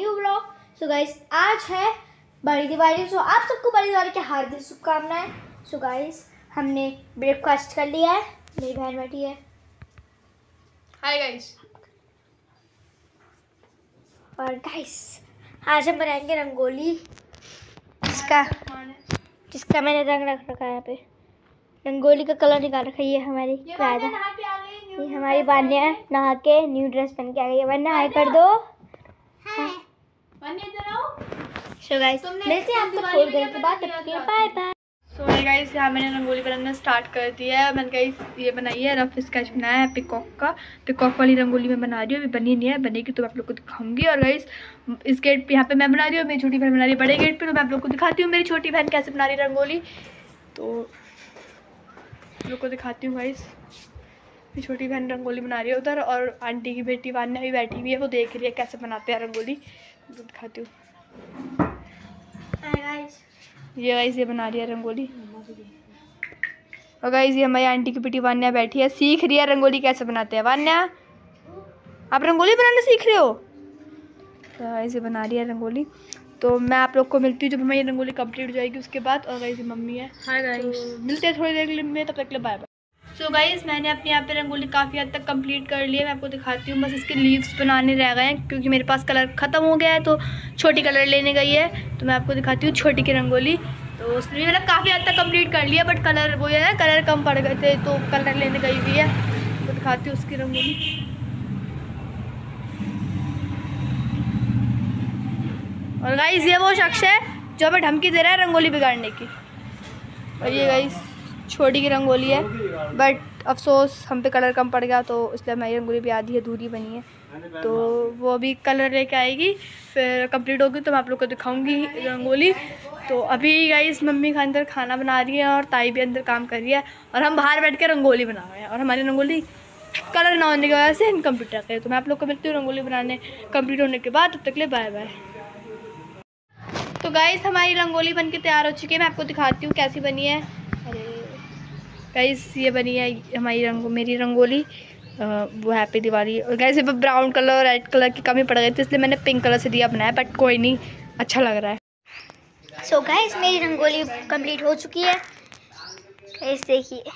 New blog. So guys आज है बड़ी दिवाली, सो आप सबको बड़ी दिवाली की हार्दिक शुभकामनाएं। सो गाइस हमने ब्रेकफास्ट कर लिया है, मेरी बहन बैठी है। Hi guys. और गाइस आज हम बनाएंगे रंगोली, जिसका मैंने रंग रख रखा है। यहाँ पे रंगोली का कलर निकाल रखा है। ये हमारी राधा, ये हमारी वान्या नहा के न्यू ड्रेस पहन के आ गई है। वान्या हाय कर दो। सो गाइस मिलते हैं आपको थोड़ी देर के बाद, तब तक के लिए बाय बाय। सो गाइस यहाँ मैंने रंगोली बनाना स्टार्ट कर दिया है। मैंने गाइस ये बनाई है, रफ स्केच बनाया है पिकॉक का। पिकॉक वाली रंगोली मैं बना रही हूँ, अभी बनी नहीं है, बनेगी तो मैं आप लोग को दिखाऊंगी। और गाइस इस गेट पे यहाँ पे मैं बना रही हूँ, मेरी छोटी बहन बना रही है बड़े गेट पे, तो मैं आप लोग को दिखाती हूँ मेरी छोटी बहन कैसे बना रही है रंगोली। तो आप लोग को दिखाती हूँ गाइस, मेरी छोटी बहन रंगोली बना रही है उधर, और आंटी की बेटी वान्या भी बैठी हुई है, वो देख रही है कैसे बनाते हैं रंगोली। तो दिखाती हूँ। ये गाइस ये बना रही है रंगोली, और गाइस ये हमारी आंटी की बेटी वान्या बैठी है, सीख रही है रंगोली कैसे बनाते हैं। वान्या आप रंगोली बनाना सीख रहे हो? तो गाइस ये बना रही है रंगोली। तो मैं आप लोग को मिलती हूँ जब हमारी रंगोली कंप्लीट हो जाएगी उसके बाद। और गाइस ये मम्मी है। हाय गाइस, तो मिलते हैं थोड़ी देर में, तब तक के लिए बाय बाय। सो गाइस मैंने अपने यहाँ पे रंगोली काफ़ी हद तक कंप्लीट कर लिया है। मैं आपको दिखाती हूँ, बस इसके लीव्स बनाने रह गए हैं क्योंकि मेरे पास कलर ख़त्म हो गया है, तो छोटी कलर लेने गई है। तो मैं आपको दिखाती हूँ छोटी की रंगोली। तो उसने भी मतलब काफ़ी हद तक कंप्लीट कर लिया, बट कलर वो है ना, कलर कम पड़ गए थे तो कलर लेने गई हुई है। तो दिखाती हूँ उसकी रंगोली। और गाइस ये वो शख्स है जो हमें धमकी दे रहा है रंगोली बिगाड़ने की। और ये गाइस छोटी की रंगोली है, बट अफसोस हम पे कलर कम पड़ गया, तो इसलिए हमारी रंगोली भी आधी अधूरी बनी है। तो वो अभी कलर लेके आएगी, फिर कंप्लीट होगी तो मैं आप लोग को दिखाऊंगी रंगोली। तो अभी गाइस मम्मी का अंदर खाना बना रही है और ताई भी अंदर काम कर रही है, और हम बाहर बैठ के रंगोली बना रहे हैं, और हमारी रंगोली कलर ना होने की वजह से इनकम्प्लीट रहते हैं। तो मैं आप लोग को मिलती हूँ रंगोली बनाने कंप्लीट होने के बाद, तब तक के लिए बाय बाय। तो गाइस हमारी रंगोली बन के तैयार हो चुकी है, मैं आपको दिखाती हूँ कैसी बनी है। अरे गाइस ये बनी है हमारी मेरी रंगोली, वो हैप्पी दिवाली। और गाइस ये ब्राउन कलर और रेड कलर की कमी पड़ गई थी, इसलिए मैंने पिंक कलर से दिया बनाया, बट कोई नहीं, अच्छा लग रहा है। सो गाइस मेरी रंगोली कंप्लीट हो चुकी है। गाइस देखिए,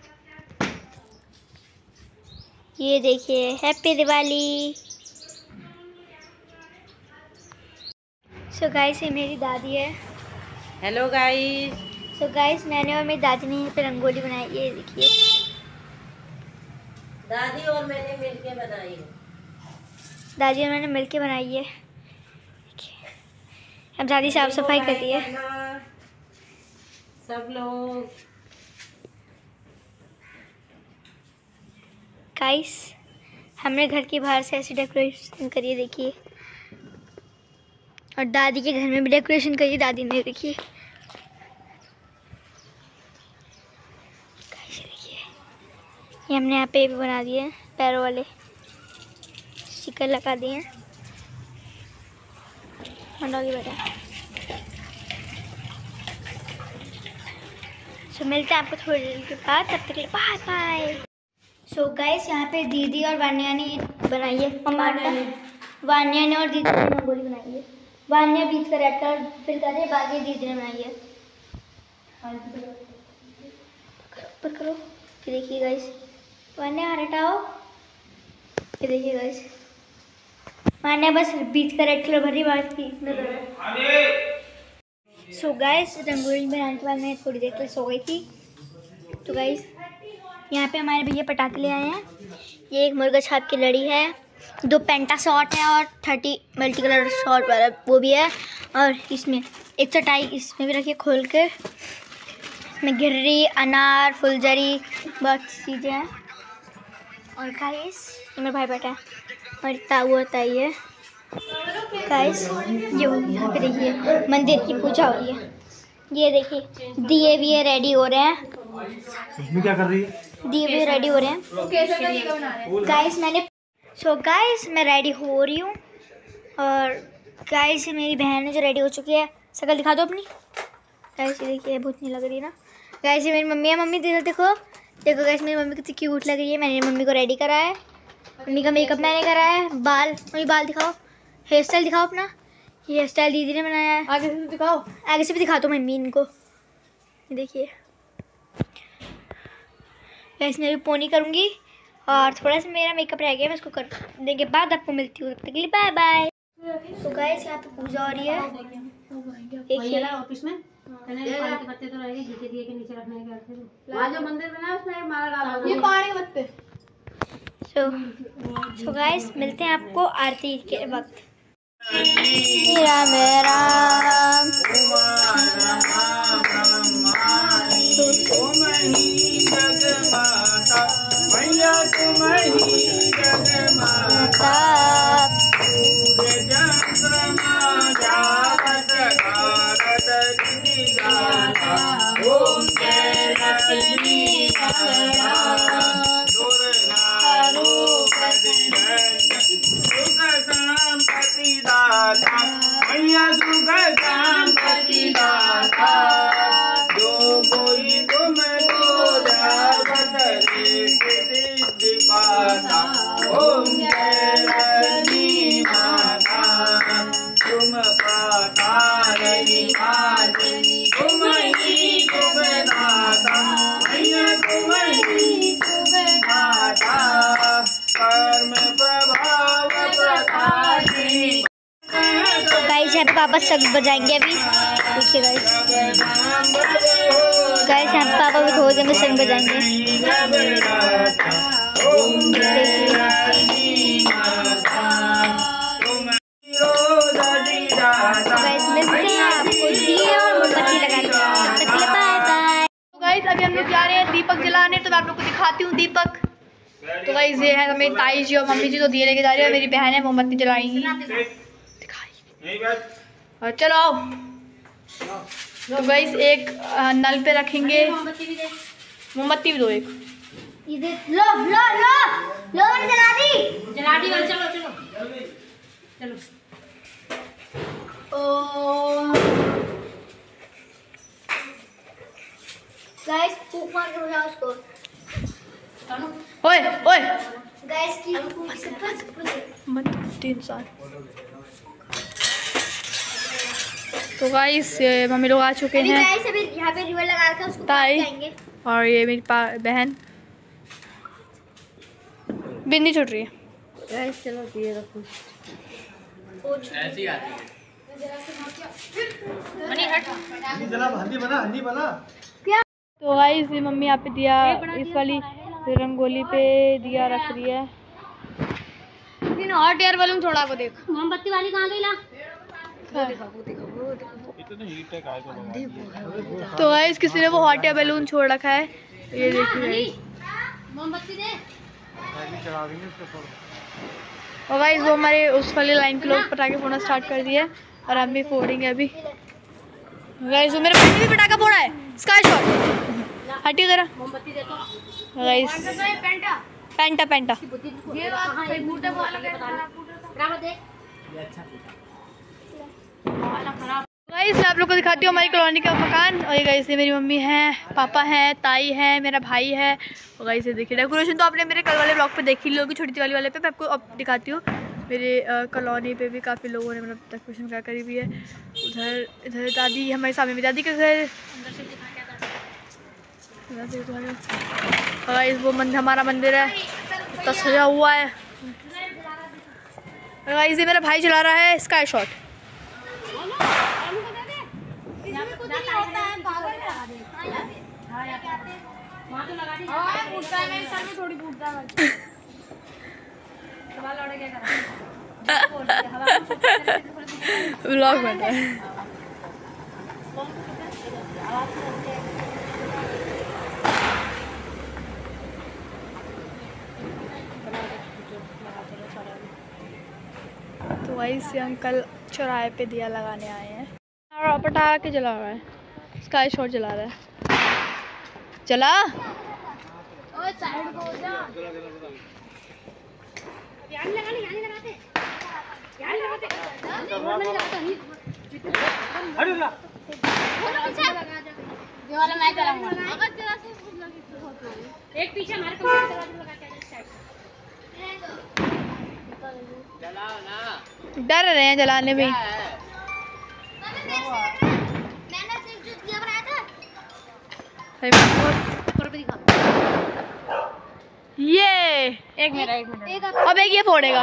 ये देखिए हैप्पी दिवाली। सो गाइस ये मेरी दादी है। Hello guys. सो गाइस मैंने और मेरी दादी ने यहाँ पे रंगोली बनाई, ये देखिए। दादी और मैंने मिलके बनाई है। दादी और मैंने मिलके बनाई है। अब दादी साफ सफाई कर रही है। सब लोग गाइस हमने घर के बाहर से ऐसी डेकोरेशन करी है, देखिए। और दादी के घर में भी डेकोरेशन करी है दादी ने, देखिए। ये हमने यहाँ पे भी बना दिए हैं, पैरों वाले स्टिकर लगा दिए हैं। मंडोगी बेटा। सो मिलते हैं आपको थोड़ी देर के बाद, तब तक के लिए बाय बाय। सो गाइस यहाँ पे दीदी और वान्या ने बनाई है, वान्या ने और दीदी ने रंगोली बनाई है। वान्या बीच का रेड कलर फिल कर रही है, बाकी दीदी ने बनाई है। ऊपर करो, ये देखिए गाइस। वान्या हटाओ, ये देखिए गाइस। वान्या बस बीच का रेड कलर भर रही, बाकी इसमें। सो गाइस रंगोली बनाने के बाद मैं थोड़ी देर के लिए सो गई थी। तो गाइस यहाँ पे हमारे भैया पटाखे ले आए हैं। ये एक मुर्गा छाप की लड़ी है, 2 पेंटा शॉट है, और 30 मल्टी कलर शॉट वाला वो भी है। और इसमें एक चटाई इसमें भी रखी है खोल कर, इसमें गिर्री, अनार, फुलझड़ी, बहुत चीज़ें हैं। और गाइस ये मेरा भाई बैठा है, और ताऊ ताई है। गाइस ये यहाँ पे देखिए मंदिर की पूजा हो रही है। ये देखिए दिए भी रेडी हो रहे हैं। उसमें क्या कर रही है? दिए भी रेडी हो रहे हैं। गाइस गाइस मैं रेडी हो रही हूँ, और गाइस मेरी बहन है जो रेडी हो चुकी है। शक्ल दिखा दो अपनी। गाइस देखिए बहुत नहीं लग रही ना। गाइस ये मेरी मम्मी है। मम्मी देखो देखो गाइस मेरी मम्मी कितनी क्यूट लग रही है। मैंने मम्मी को रेडी करा है, मम्मी का मेकअप मैंने करा है। बाल, मम्मी बाल दिखाओ, हेयर स्टाइल दिखाओ अपना। ये स्टाइल दीदी ने बनाया है। आगे से तो दिखाओ। आगे से भी दिखा दो मम्मी इनको। ये देखिए इसमें भी पोनी करूँगी और थोड़ा सा मेरा मेकअप रह गया, मैं इसको कर देने के बाद आपको मिलती हूँ। तब तक के लिए बाय बाय। तो गाइस यहाँ पे पूजा हो रही है। देखिए ऑफिस में पानी के पत्ते तो रहेंगे, जीते दिए के नीचे रखने के वहाँ जो मंदिर बना है उसमें माला डाला। ये पानी के पत्ते। सो गाइस मिलते हैं आपको आरती के वक्त। मेरा मेरा गाइस यहाँ पे पापा शंख बजाएंगे अभी। देखिए गाइस यहाँ पे पापा भी थोड़ी देर में शंख बजाएंगे। गाइस मिलते हैं आपको दिए और मोमबत्ती लगाने। तब तक के लिए बाय बाय। तो गाइस अभी हम लोग जा रहे हैं दीपक जलाने, तो मैं आप लोग को दिखाती हूँ दीपक। तो गाइस ये है मेरी ताई जी और मम्मी जी, तो दिए लेके जा रही है। मेरी बहन है मोमबत्ती जलाएंगी। और चलो आओ। तो गाइस एक नल पे रखेंगे, मोमबत्ती भी दो एक। लो लो लो लो जला दी चलो चलो चलो। गाइस फूंक मार के बजाओ उसको। ओए ओए गाइस की फूंक से मत इंसान। तो गाइस मम्मी लोग आ चुके हैं। गाइस अभी यहाँ पे रिवर लगा रखा है, उसको ताई जाएंगे। और ये मेरी बहन बिंदी छुट रही है। गाइस चलो दिए रखो। ऐसी आती है। हल्दी बना। तो गाइस ये मम्मी यहाँ पे दिया, इस वाली रंगोली पे दिया रख रही है। हॉट एयर बलून थोड़ा वो देख। मोमबत्ती वाली कहाँ गई ला? तो गाइस किसी ने वो हॉट एयर बैलून छोड़ रखा है, ये देखिए। मोमबत्ती दे। और गाइस वो हमारे उस वाली लाइन के लोग पटाखे फोड़ना स्टार्ट कर दिए और हम भी फोड़ेंगे अभी। गाइस वो मेरे भाई ने भी पटाखा फोड़ा है, स्काई शॉट। हटियो जरा। मोमबत्ती दे तो। गाइस पेंटा ये गाइस मैं आप लोग को दिखाती हूँ हमारी कॉलोनी का मकान। और ये गाइस ये मेरी मम्मी है, पापा है, ताई है, मेरा भाई है। और गाइस ये देखिए डेकोरेशन तो आपने मेरे कल वाले ब्लॉग पे देखी लोगी, छोटी वाली वाले पे। मैं आपको अब दिखाती हूँ। मेरे कॉलोनी पे भी काफ़ी लोगों ने मतलब डेकोरेशन वगैरह करी हुई है। इधर दादी हमारे सामने में, दादी के घर। गाइस वो हमारा मंदिर है, इतना सजा हुआ है। गाइस ये मेरा भाई चला रहा है स्काई शॉट। व्लॉग बन रहा है। तो वही से अंकल चौराहे पे दिया लगाने आए हैं और पटाखे जला रहा है, स्काई शॉट जला रहा है। चला एक पीछे हमारे कंप्यूटर लगा के डर रहे हैं जलाने में। ये एक मिनट अब एक ये फोड़ेगा।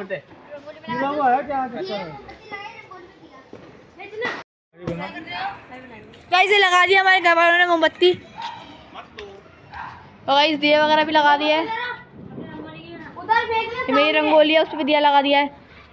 गाइस ये लगा दिया हमारे घर वालों ने मोमबत्ती, और गाइस दिए वगैरह भी लगा दिया है। ये मेरी रंगोली है, उस पर भी दिया लगा दिया है।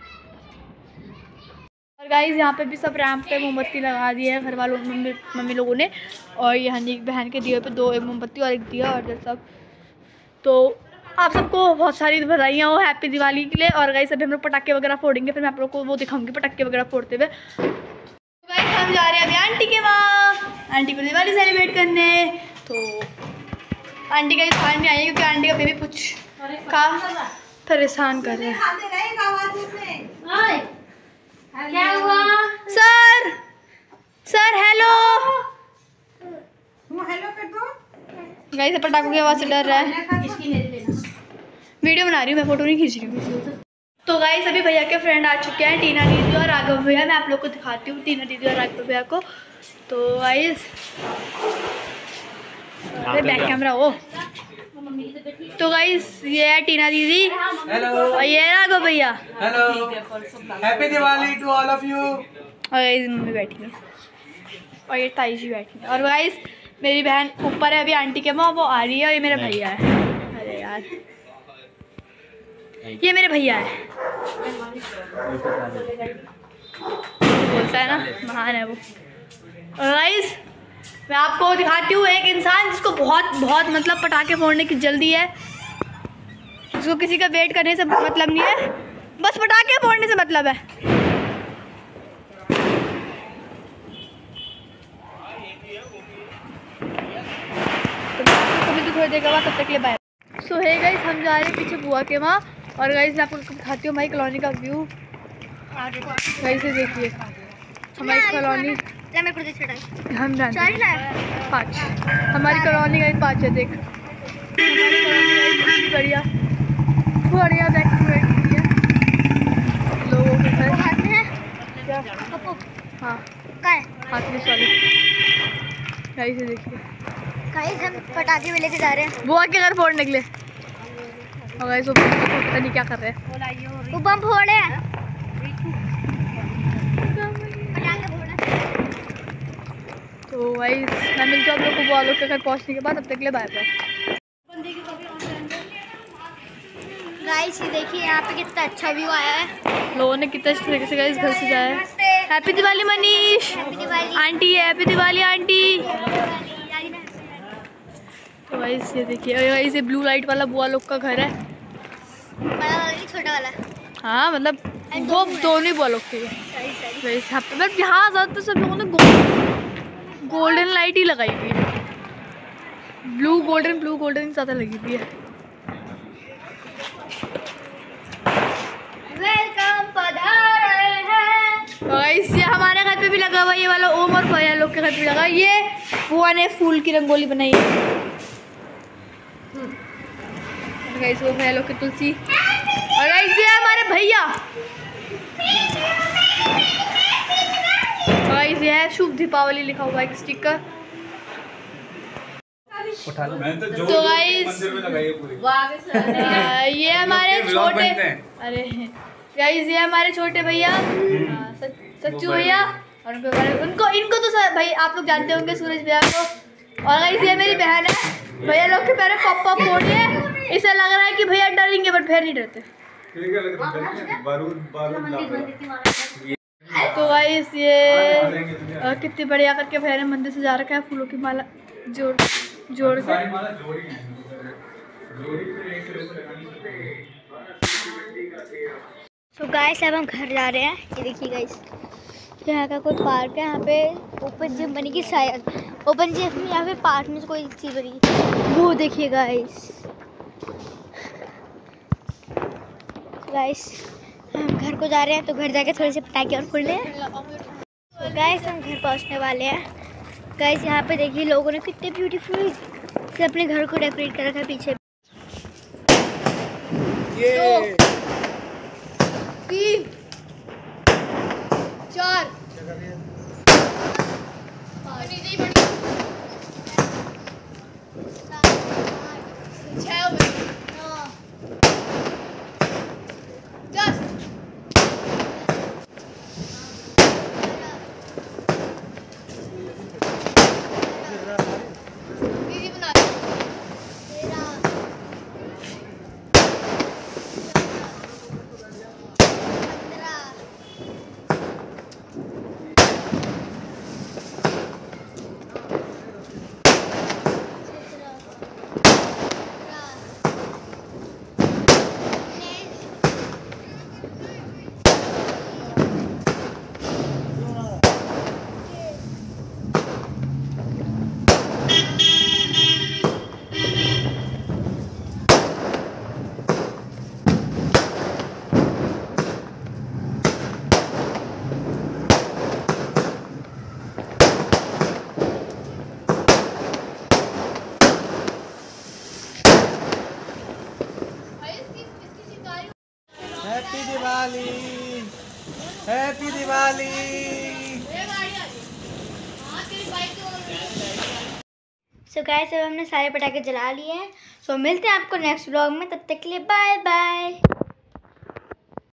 और गाइस यहाँ पे भी सब रैंप पे मोमबत्ती लगा दी है घर वालों मम्मी लोगों ने। और ये हनी बहन के दिए पे 2 एक मोमबत्ती और एक दिया और सब। तो आप सबको बहुत सारी बधाइयाँ हो हैप्पी दिवाली के लिए। और गाइस अभी हम लोग पटाखे वगैरह फोड़ेंगे, फिर मैं आप लोग को वो दिखाऊंगी पटाखे वगैरह फोड़ते हुए। तो गाइस हम जा रहे हैं अभी आंटी के वहाँ, आंटी को दिवाली सेलिब्रेट करने। तो आंटी का खान नहीं आई क्योंकि आंटी का बेबी कुछ काम परेशान कर रहे हैं। क्या हुआ? सर हेलो हेलो कर दो। गाइस पटाखों की आवाज़ से डर रहा है। वीडियो बना रही हूँ मैं, फोटो नहीं खींच रही हूँ। तो गाइस अभी भैया के फ्रेंड आ चुके हैं, टीना दीदी और राघव भैया। मैं आप लोग को दिखाती हूँ टीना दीदी और राघव भैया को। तो गाइस बैक कैमरा हो। तो गाइस ये है टीना दीदी और ये है राघव भैया। Hello, happy Diwali to all of you. और गाइस मम्मी बैठी है और ये ताई जी बैठी है। और गाइस मेरी बहन ऊपर है अभी आंटी के वहाँ, वो आ रही है। और ये मेरा भैया है। अरे यार ये मेरे भैया है, बोलता है ना महान है वो। और गाइस मैं आपको दिखाती हूँ एक इंसान जिसको बहुत मतलब पटाखे फोड़ने की जल्दी है, जिसको किसी का वेट करने से मतलब नहीं है, बस पटाखे फोड़ने से मतलब है। तो थोड़ी देर के बाद, तब तक के लिए बाय। सो है गाइस हम जा रहे हैं पीछे बुआ के वहाँ। और गाइस मैं आपको दिखाती हूँ हमारी कॉलोनी का व्यू। गाइस ये देखिए हमारी कॉलोनी, हम जानते हैं 5 हमारी कॉलोनी का 5 है। देख हमारी कॉलोनी का बढ़िया बढ़िया डेकोरेट है लोगों के घर। हाँ हाथ में सॉरी। गाइस ये देखिए गाइस हम पटाखे भी लेके जा रहे हैं बुआ के घर फोड़ने के लिए। और गाइस वो पता नहीं क्या कर रहे हैं, वो बम फोड़ रहे हैं। तो गाइस मैं मिलती हूँ आप लोग को बुआ लोग के घर पहुँचने के बाद। तब तक के लिए बाय बाय। गाइस ये देखिए यहाँ पे कितना अच्छा व्यू आया है, लोगों ने कितना अच्छे तरीके से गाइस घर से जाया है। Happy Diwali Manish aunty, happy Diwali aunty. तो गाइस ये देखिए गाइस ये ब्लू लाइट वाला बुआ लोग का घर है, बड़ा वाला नहीं छोटा वाला। हाँ मतलब वो दोनों ही बुआ लोग के गाइस। मतलब यहाँ ज़्यादातर सब लोगों ने गोल्डन लाइट ही लगाई हुई है, ब्लू गोल्डन ज़्यादा लगी हुई है। वेलकम पधारे हैं। गाइस ये हमारे घर पे भी लगा हुआ, ये वाला ओम और भैया लोग के घर पे भी लगा। ये बुआ ने फूल की रंगोली बनाई है। गाइस वो भैया लोग की तुलसी। और गाइस ये हमारे भैया। गाइस ये है शुभ दीपावली लिखा हुआ एक स्टिकर। तो गाइस ये हमारे छोटे, अरे गाइस ये हमारे छोटे भैया सच्चू भैया। और इनको तो भाई आप लोग जानते होंगे, सूरज भैया को। और गाइस ये मेरी बहन है। भैया लोग के पैर पप्पा फोड़िए, इसे लग रहा है कि भैया डरेंगे बट फिर नहीं डरते। तो गाइस ये कितनी बढ़िया करके भैया ने मंदिर सजा रखा है, फूलों की माला जोड़ के। तो गाइस अब हम घर जा रहे हैं। ये देखिए गाइस यहाँ का कोई पार्क है, यहाँ पे ओपन जिम बनेगी शायद, ओपन जिम में या फिर पार्क में कोई चीज़ बनेगी, वो देखिए गाइस। गाइस हम घर को जा रहे हैं, तो घर जाके थोड़े से पटाखे और फोड़ लें। तो गाइस हम घर पहुंचने वाले हैं। गाइस यहाँ पे देखिए लोगों ने कितने ब्यूटीफुल से अपने घर को डेकोरेट कर रखा है पीछे। 2 3 4 हैप्पी दिवाली। सो गाइस अब हमने सारे पटाखे जला लिए हैं। सो मिलते हैं आपको नेक्स्ट व्लॉग में, तब तक के लिए बाय बाय।